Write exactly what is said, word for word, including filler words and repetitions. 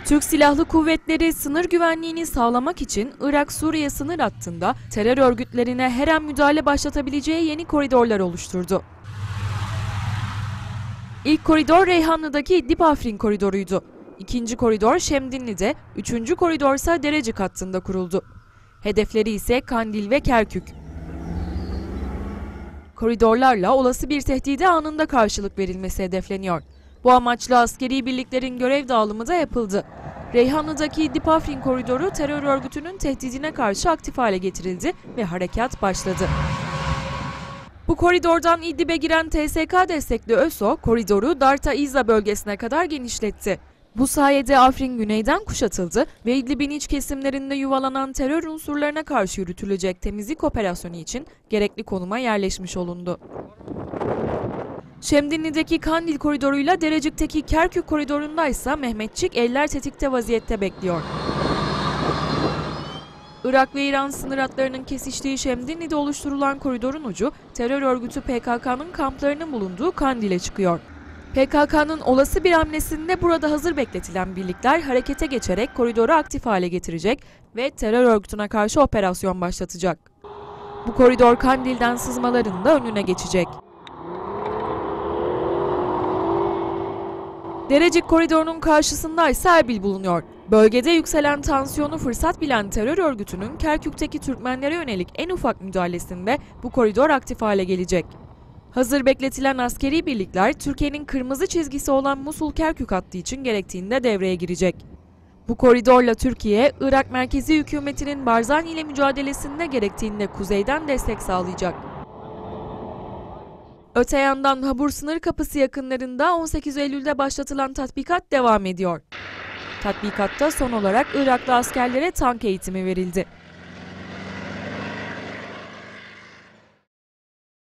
Türk Silahlı Kuvvetleri sınır güvenliğini sağlamak için Irak-Suriye sınır hattında terör örgütlerine her an müdahale başlatabileceği yeni koridorlar oluşturdu. İlk koridor Reyhanlı'daki İdlib-Afrin koridoruydu. İkinci koridor Şemdinli'de, üçüncü koridor ise Derecik hattında kuruldu. Hedefleri ise Kandil ve Kerkük. Koridorlarla olası bir tehdide anında karşılık verilmesi hedefleniyor. Bu amaçla askeri birliklerin görev dağılımı da yapıldı. Reyhanlı'daki İdlib-Afrin koridoru terör örgütünün tehdidine karşı aktif hale getirildi ve harekat başladı. Bu koridordan İdlib'e giren T S K destekli ÖSO, koridoru Darta-İza bölgesine kadar genişletti. Bu sayede Afrin güneyden kuşatıldı ve İdlib'in iç kesimlerinde yuvalanan terör unsurlarına karşı yürütülecek temizlik operasyonu için gerekli konuma yerleşmiş olundu. Şemdinli'deki Kandil koridoruyla Derecik'teki Kerkük koridorunda ise Mehmetçik eller tetikte vaziyette bekliyor. Irak ve İran sınır hatlarının kesiştiği Şemdinli'de oluşturulan koridorun ucu terör örgütü P K K'nın kamplarının bulunduğu Kandil'e çıkıyor. P K K'nın olası bir hamlesinde burada hazır bekletilen birlikler harekete geçerek koridoru aktif hale getirecek ve terör örgütüne karşı operasyon başlatacak. Bu koridor Kandil'den sızmaların da önüne geçecek. Derecik koridorunun karşısında ise Erbil bulunuyor. Bölgede yükselen tansiyonu fırsat bilen terör örgütünün Kerkük'teki Türkmenlere yönelik en ufak müdahalesinde bu koridor aktif hale gelecek. Hazır bekletilen askeri birlikler Türkiye'nin kırmızı çizgisi olan Musul-Kerkük hattı için gerektiğinde devreye girecek. Bu koridorla Türkiye, Irak merkezi hükümetinin Barzani ile mücadelesinde gerektiğinde kuzeyden destek sağlayacak. Öte yandan Habur sınır kapısı yakınlarında on sekiz Eylül'de başlatılan tatbikat devam ediyor. Tatbikatta son olarak Iraklı askerlere tank eğitimi verildi.